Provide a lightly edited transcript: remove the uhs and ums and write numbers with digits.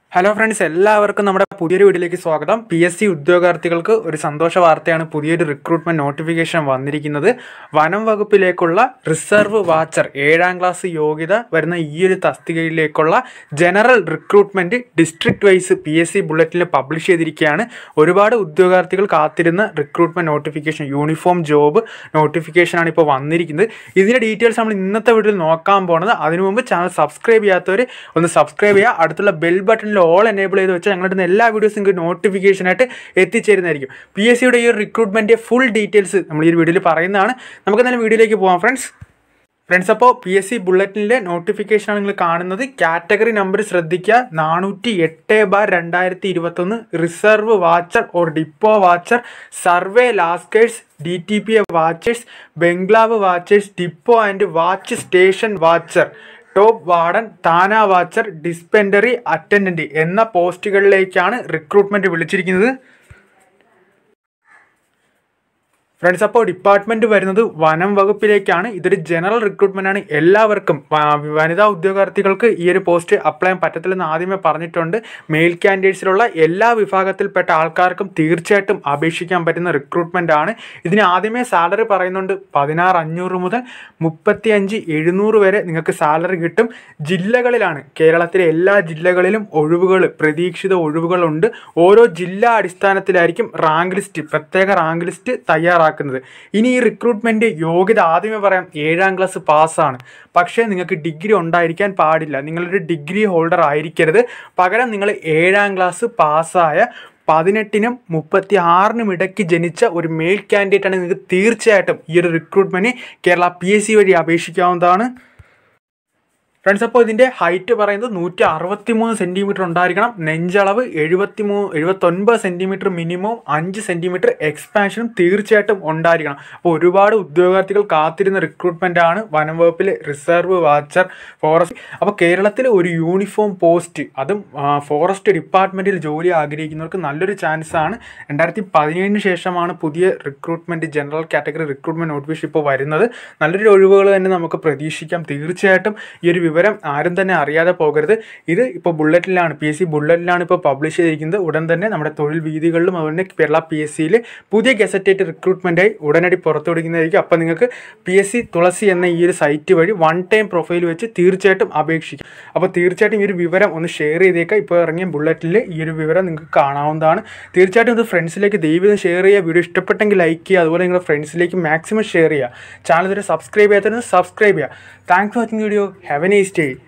Hello friends, എല്ലാവർക്കും നമ്മുടെ പുതിയൊരു വീഡിയോയിലേക്ക് സ്വാഗതം. PSC ഉദ്യോഗാർത്ഥികൾക്ക് ഒരു സന്തോഷ വാർത്തയാണ്. പുതിയൊരു റിക്രൂട്ട്മെന്റ് നോട്ടിഫിക്കേഷൻ വന്നിരിക്കുന്നത്. വനം വകുപ്പിലേക്കുള്ള റിസർവ് വാച്ചർ 7ാം ക്ലാസ് യോഗ്യത വരുന്ന ഈ ഒരു തസ്തികയിലേക്കുള്ള general recruitment district wise PSC ബുള്ളറ്റിനിൽ പബ്ലിഷ് ചെയ്തിരിക്കുകയാണ്. ഒരുപാട് ഉദ്യോഗാർത്ഥികൾ കാത്തിരുന്ന റിക്രൂട്ട്മെന്റ് നോട്ടിഫിക്കേഷൻ, യൂണിഫോം ജോബ് നോട്ടിഫിക്കേഷനാണ് ഇപ്പോൾ വന്നിരിക്കുന്നത്. ഇതിൻ്റെ ഡീറ്റെയിൽസ് നമ്മൾ ഇന്നത്തെ വീഡിയോയിൽ നോക്കാൻ പോകുന്നത്. അതിനു മുമ്പ് ചാനൽ സബ്സ്ക്രൈബ് ചെയ്യാത്തവർ ഒന്ന് സബ്സ്ക്രൈബ് ചെയ്യുക. അടുത്തുള്ള ബെൽ ബട്ടണിൽ ഓൾ എനേബിൾ ചെയ്ത് വെച്ചാൽ ഞങ്ങളുടെ എല്ലാ വീഡിയോസും നിങ്ങൾക്ക് നോട്ടിഫിക്കേഷനായിട്ട് എത്തിച്ചേരുന്നതായിരിക്കും. PSCയുടെ ഈ ഒരു റിക്രൂട്ട്മെൻറ്റിൻ്റെ ഫുൾ ഡീറ്റെയിൽസ് നമ്മൾ ഈ വീഡിയോയിൽ പറയുന്നതാണ്. നമുക്ക് എന്തായാലും വീഡിയോയിലേക്ക് പോകാം ഫ്രണ്ട്സ്. അപ്പോൾ PSC ബുള്ളറ്റിൻ്റെ നോട്ടിഫിക്കേഷനാണ് നിങ്ങൾ കാണുന്നത്. കാറ്റഗറി നമ്പർ ശ്രദ്ധിക്കുക, 408/2021 reserve watcher or depot watcher, survey lascars, DTPA watchers, bungalow watchers, depot and watch station watcher, top warden, താന വാച്ചർ, ഡിസ്പെൻഡറി അറ്റൻഡൻറ്റ് എന്ന പോസ്റ്റുകളിലേക്കാണ് റിക്രൂട്ട്മെൻറ്റ് വിളിച്ചിരിക്കുന്നത്. ഫ്രണ്ട്സ്, അപ്പോൾ ഡിപ്പാർട്ട്മെൻറ്റ് വരുന്നത് വനം വകുപ്പിലേക്കാണ്. ഇതൊരു ജനറൽ റിക്രൂട്ട്മെൻ്റ് ആണ്. എല്ലാവർക്കും വനിതാ ഉദ്യോഗാർത്ഥികൾക്ക് ഈ ഒരു പോസ്റ്റ് അപ്ലൈ ചെയ്യാൻ പറ്റത്തില്ലെന്ന് ആദ്യമേ പറഞ്ഞിട്ടുണ്ട്. മെയിൽ കാൻഡിഡേറ്റ്സിലുള്ള എല്ലാ വിഭാഗത്തിൽപ്പെട്ട ആൾക്കാർക്കും തീർച്ചയായിട്ടും അപേക്ഷിക്കാൻ പറ്റുന്ന റിക്രൂട്ട്മെൻ്റ് ആണ്. ഇതിന് ആദ്യമേ സാലറി പറയുന്നുണ്ട്. 16,500 മുതൽ 35,700 വരെ നിങ്ങൾക്ക് സാലറി കിട്ടും. ജില്ലകളിലാണ്, കേരളത്തിലെ എല്ലാ ജില്ലകളിലും പ്രതീക്ഷിത ഒഴിവുകളുണ്ട്. ഓരോ ജില്ലാ അടിസ്ഥാനത്തിലായിരിക്കും പ്രത്യേക റാങ്ക് ലിസ്റ്റ് തയ്യാറാക്കുന്നത്. ഇനി ഈ റിക്രൂട്ട്മെന്റ് യോഗ്യത ആദ്യമേ പറയാം, 7ാം ക്ലാസ് പാസ്സാണ്. പക്ഷേ നിങ്ങൾക്ക് ഡിഗ്രി ഉണ്ടായിരിക്കാൻ പാടില്ല. നിങ്ങളൊരു ഡിഗ്രി ഹോൾഡർ ആയിരിക്കരുത്. പകരം നിങ്ങൾ 7ാം ക്ലാസ് പാസ്സായ 18നും 36നും ഇടയ്ക്ക് ജനിച്ച ഒരു മെയിൽ കാൻഡിഡേറ്റ് ആണ്. നിങ്ങൾക്ക് തീർച്ചയായിട്ടും ഈ ഒരു റിക്രൂട്ട്മെന്റ് കേരള PSC വഴി അപേക്ഷിക്കാവുന്നതാണ്. ഫ്രണ്ട്സ്, അപ്പോൾ ഇതിൻ്റെ ഹൈറ്റ് പറയുന്നത് 163 സെൻറ്റിമീറ്റർ ഉണ്ടായിരിക്കണം. നെഞ്ചളവ് 79 സെൻറ്റിമീറ്റർ മിനിമം, 5 സെൻറ്റിമീറ്റർ എക്സ്പാൻഷനും തീർച്ചയായിട്ടും ഉണ്ടായിരിക്കണം. അപ്പോൾ ഒരുപാട് ഉദ്യോഗാർത്ഥികൾ കാത്തിരുന്ന റിക്രൂട്ട്മെൻ്റ് ആണ് വനം വകുപ്പിലെ റിസർവ് വാച്ചർ ഫോറസ്റ്റ്. അപ്പോൾ കേരളത്തിൽ ഒരു യൂണിഫോം പോസ്റ്റ്, അതും ഫോറസ്റ്റ് ഡിപ്പാർട്ട്മെൻറ്റിൽ ജോലി ആഗ്രഹിക്കുന്നവർക്ക് നല്ലൊരു ചാൻസാണ്. 2017 ശേഷമാണ് പുതിയ recruitment general category recruitment notification ഇപ്പോൾ വരുന്നത്. നല്ലൊരു ഒഴിവുകൾ തന്നെ നമുക്ക് പ്രതീക്ഷിക്കാം. തീർച്ചയായിട്ടും ഈ ഒരു വിവരം ആരും തന്നെ അറിയാതെ പോകരുത്. ഇത് ഇപ്പോൾ ബുള്ളറ്റിലാണ്, PSC ബുള്ളറ്റിലാണ് ഇപ്പോൾ പബ്ലിഷ് ചെയ്തിരിക്കുന്നത്. ഉടൻ തന്നെ നമ്മുടെ തൊഴിൽ വീതികളിലും അതുപോലെ കേരള PSCയിൽ പുതിയ ഗസറ്റേറ്റ് റിക്രൂട്ട്മെൻറ്റായി ഉടനടി പുറത്തുവിടുന്നതായിരിക്കും. അപ്പോൾ നിങ്ങൾക്ക് PSC തുളസി എന്ന ഈ ഒരു സൈറ്റ് വഴി 1 ടൈം പ്രൊഫൈൽ വെച്ച് തീർച്ചയായിട്ടും അപേക്ഷിക്കും. അപ്പോൾ തീർച്ചയായിട്ടും ഈ ഒരു വിവരം ഒന്ന് ഷെയർ ചെയ്തേക്കാം. ഇപ്പോൾ ഇറങ്ങിയ ബുള്ളറ്റിൽ ഈ ഒരു വിവരം നിങ്ങൾക്ക് കാണാവുന്നതാണ്. തീർച്ചയായിട്ടും ഇത് ഫ്രണ്ട്സിലേക്ക് ദയവായി ഷെയർ ചെയ്യുക. വീഡിയോ ഇഷ്ടപ്പെട്ടെങ്കിൽ ലൈക്ക് ചെയ്യുക. അതുപോലെ നിങ്ങളുടെ ഫ്രണ്ട്സിലേക്ക് മാക്സിമം ഷെയർ ചെയ്യുക. ചാനൽ ഇതുവരെ സബ്സ്ക്രൈബ് ചെയ്യാത്തതിന് സബ്സ്ക്രൈബ് ചെയ്യുക. Thanks for watching video. Have a nice day.